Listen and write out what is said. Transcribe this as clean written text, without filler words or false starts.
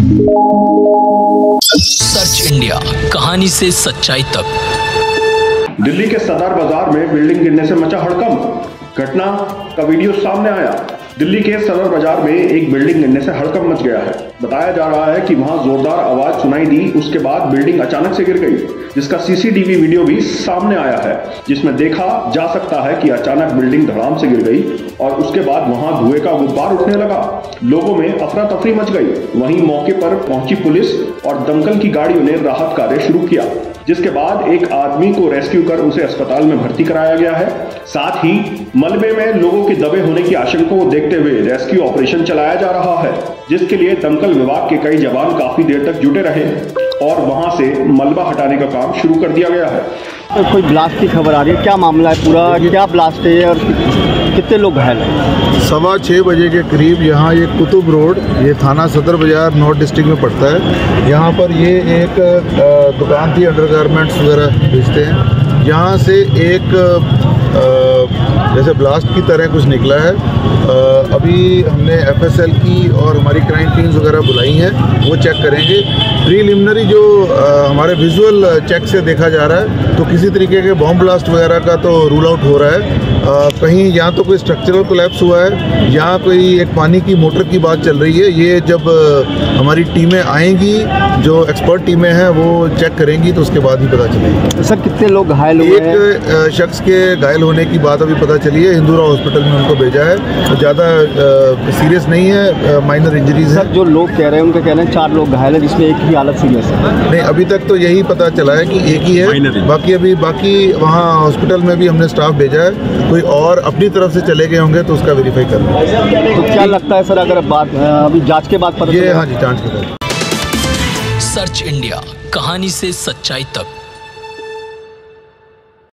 Search India, कहानी से सच्चाई तक। दिल्ली के सदर बाजार में बिल्डिंग गिरने से मचा हड़कंप। घटना का वीडियो सामने आया। दिल्ली के सदर बाजार में एक बिल्डिंग गिरने से हड़कंप मच गया है। बताया जा रहा है कि वहां जोरदार आवाज सुनाई दी, उसके बाद बिल्डिंग अचानक से गिर गई, जिसका सीसीटीवी वीडियो भी सामने आया है, जिसमें देखा जा सकता है कि अचानक बिल्डिंग धड़ाम से गिर गई और उसके बाद वहां धुएं का गुब्बार उठने लगा। लोगों में अफरा तफरी मच गई। वहीं मौके पर पहुंची पुलिस और दमकल की गाड़ियों ने राहत कार्य शुरू किया, जिसके बाद एक आदमी को रेस्क्यू कर उसे अस्पताल में भर्ती कराया गया है। साथ ही मलबे में लोगों के दबे होने की आशंका को देखते हुए रेस्क्यू ऑपरेशन चलाया जा रहा है, जिसके लिए दमकल विभाग के कई जवान काफी देर तक जुटे रहे और वहां से मलबा हटाने का काम शुरू कर दिया गया है। कोई ब्लास्ट की खबर आ रही है, क्या मामला है पूरा, क्या ब्लास्ट है और कितने लोग घायल हैं? 6:15 बजे के करीब यहाँ ये कुतुब रोड, ये थाना सदर बाजार नॉर्थ डिस्ट्रिक्ट में पड़ता है। यहाँ पर ये एक दुकान थी, अंडरगारमेंट्स वगैरह बेचते हैं। यहाँ से एक जैसे ब्लास्ट की तरह कुछ निकला है। अभी हमने FSL की और हमारी क्राइम टीम्स वगैरह बुलाई हैं, वो चेक करेंगे। प्रीलिमिनरी जो हमारे विजुअल चेक से देखा जा रहा है तो किसी तरीके के बॉम्ब ब्लास्ट वगैरह का तो रूल आउट हो रहा है। कहीं या तो कोई स्ट्रक्चरल कोलैप्स हुआ है या कोई एक पानी की मोटर की बात चल रही है। ये जब हमारी टीमें आएंगी, जो एक्सपर्ट टीमें हैं, वो चेक करेंगी तो उसके बाद ही पता चलेगा। सर कितने लोग घायल हुए हैं? एक शख्स के घायल होने की बात अभी पता चली है, हिंदूरा हॉस्पिटल में उनको भेजा है। तो ज़्यादा सीरियस नहीं है, माइनर इंजरीज है। जो लोग कह रहे हैं, उनका कहना है 4 लोग घायल हैं, जिसमें एक की हालत सीरियस है। नहीं, अभी तक तो यही पता चला है कि एक ही है। बाकी वहाँ हॉस्पिटल में भी हमने स्टाफ भेजा है। कोई और अपनी तरफ से चले गए होंगे तो उसका वेरीफाई कर रहे हैं। तो क्या लगता है सर, अगर बात अभी जांच के बाद पता ये हाँ जी, जांच के बाद। सर्च इंडिया, कहानी से सच्चाई तक।